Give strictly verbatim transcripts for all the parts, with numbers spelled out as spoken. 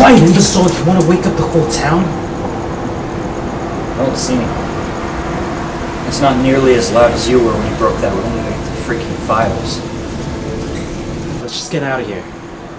quiet, imbecile. You want to wake up the whole town? Well, see, it's not nearly as loud as you were when you broke that window into freaking files. Let's just get out of here.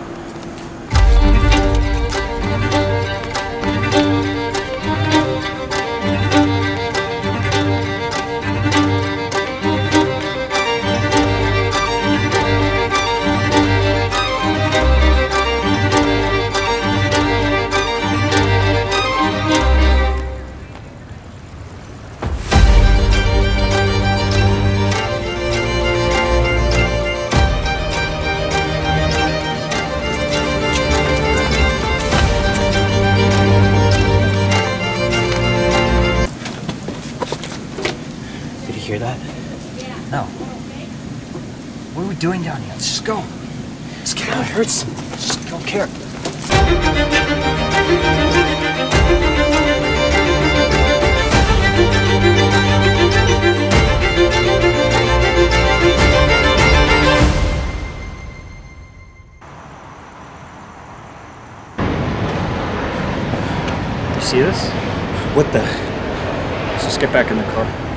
Did you hear that? No. What are we doing down here? Let's just go. Let's get out. It hurts. Just don't care. You see this? What the? Let's just get back in the car.